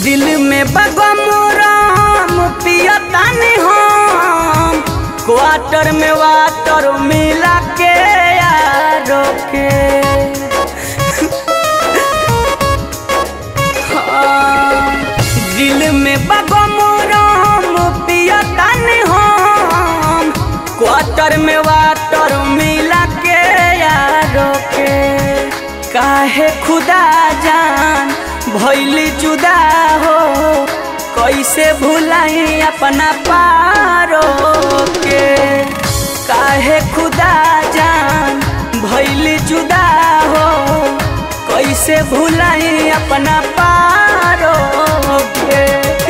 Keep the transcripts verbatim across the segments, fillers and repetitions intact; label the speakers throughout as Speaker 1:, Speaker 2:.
Speaker 1: दिल में बगम राम पियतानी हम क्वार्टर में वाटर मिला के यारो के। हाँ, दिल में बगम राम पियतानी हम क्वार्टर में वाटर मिला के यारो के। काहे खुदा जान भइली जुदा हो कैसे भुलाई अपना पारो के। काहे खुदा जान भइली जुदा हो कैसे भुलाई अपना पारो के।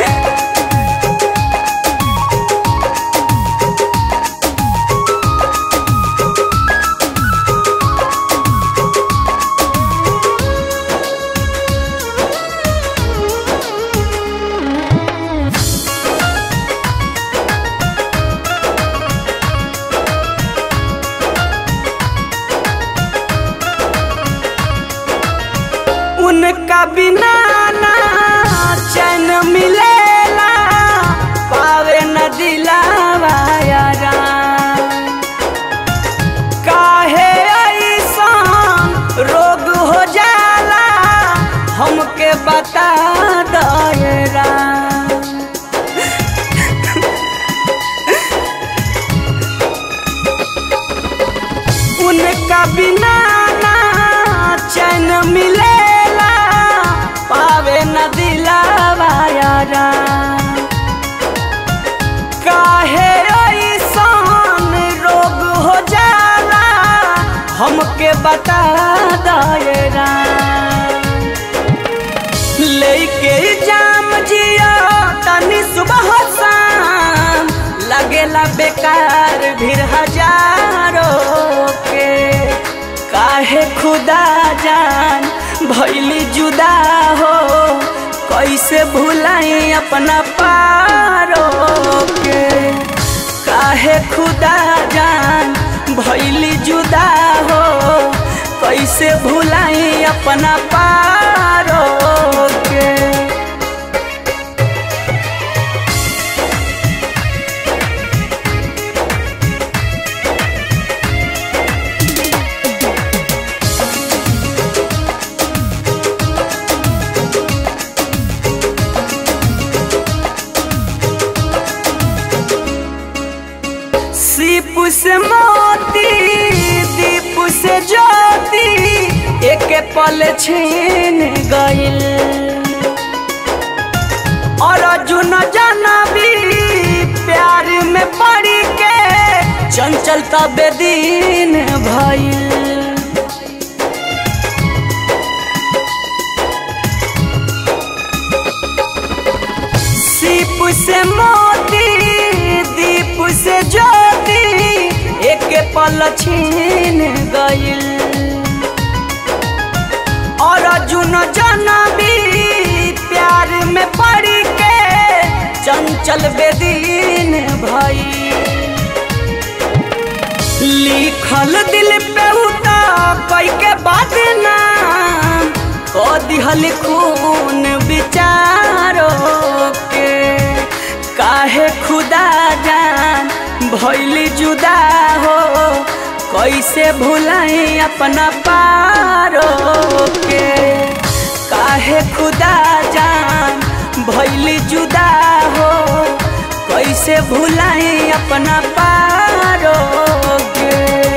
Speaker 1: उनका बिना ना चैन मिलेला पावे न दिलावा यारा। काहे ऐसान रोग हो जाला हमके बता दयरा। उनका बिना ना चैन मिले पावे न दिलावा यारा। काहे ऐसान रोग हो जाला हमके बता दायरा। लेके जाम जिया तनी सुबह शाम लगेला बेकार भीड़ हजारों के। काहे खुदा जान भइली जुदा हो कैसे भुलाई अपना पारो के। काहे खुदा जान भइली जुदा हो कैसे भुलाई अपना पारो के। दीप से मोती दीप से ज्योति एक पल छीन गइल। और अर्जुन जानवी प्यार में पड़ के चंचल तबे दिन भइल। दीप से मोती दीप से ज्योति एक पल छीन गइल। और अर्जुन जानवी प्यार में पड़ के चंचल बेदीन भइल। लिखल दिल पे उता कोई के बात ना को दिहल खून विचारो के। काहे खुदा जान भइली जुदा हो कैसे भुलाई अपना पारो के। काहे खुदा जान भइली जुदा हो कैसे भुलाई अपना पारो के।